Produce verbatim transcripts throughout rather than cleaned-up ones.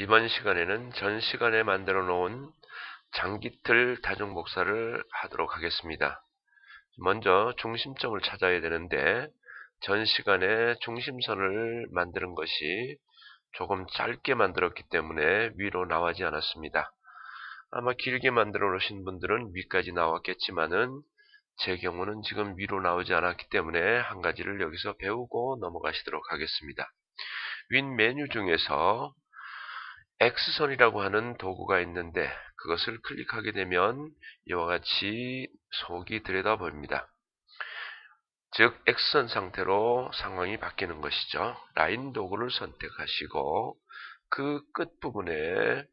이번 시간에는 전 시간에 만들어 놓은 장기틀 다중 복사를 하도록 하겠습니다. 먼저 중심점을 찾아야 되는데 전 시간에 중심선을 만드는 것이 조금 짧게 만들었기 때문에 위로 나가지 않았습니다. 아마 길게 만들어 놓으신 분들은 위까지 나왔겠지만은 제 경우는 지금 위로 나오지 않았기 때문에 한 가지를 여기서 배우고 넘어가시도록 하겠습니다. 윗 메뉴 중에서 X선이라고 하는 도구가 있는데 그것을 클릭하게 되면 이와 같이 속이 들여다보입니다. 즉 X선 상태로 상황이 바뀌는 것이죠. 라인 도구를 선택하시고 그 끝부분에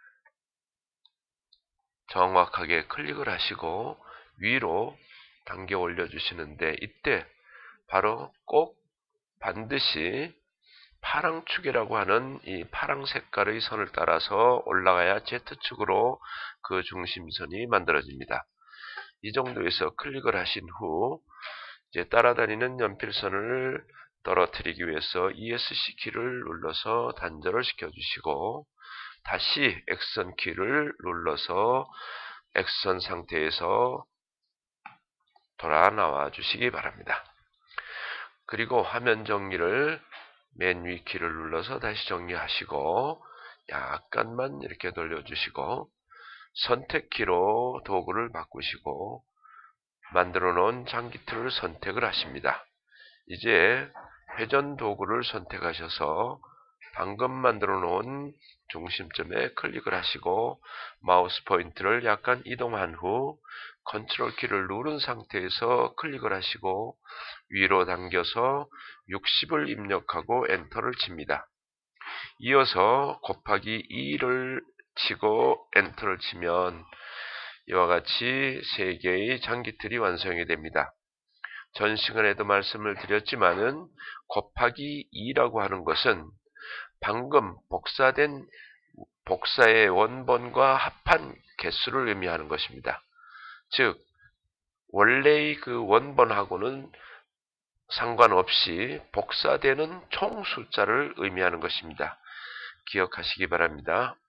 정확하게 클릭을 하시고 위로 당겨 올려주시는데 이때 바로 꼭 반드시 파랑축이라고 하는 이 파랑 색깔의 선을 따라서 올라가야 Z축으로 그 중심선이 만들어집니다. 이 정도에서 클릭을 하신 후 이제 따라다니는 연필선을 떨어뜨리기 위해서 이에스씨 키를 눌러서 단절을 시켜주시고 다시 X선 키를 눌러서 X선 상태에서 돌아 나와 주시기 바랍니다. 그리고 화면 정리를 맨 위 키를 눌러서 다시 정리하시고 약간만 이렇게 돌려주시고 선택키로 도구를 바꾸시고 만들어 놓은 장기틀을 선택을 하십니다. 이제 회전 도구를 선택하셔서 방금 만들어 놓은 중심점에 클릭을 하시고 마우스 포인트를 약간 이동한 후 컨트롤 키를 누른 상태에서 클릭을 하시고 위로 당겨서 육십을 입력하고 엔터를 칩니다. 이어서 곱하기 이를 치고 엔터를 치면 이와 같이 세 개의 장기틀이 완성이 됩니다. 전 시간에도 말씀을 드렸지만은 곱하기 이라고 하는 것은 방금 복사된 복사의 원본과 합한 개수를 의미하는 것입니다. 즉 원래의 그 원본하고는 상관없이 복사되는 총 숫자를 의미하는 것입니다. 기억하시기 바랍니다.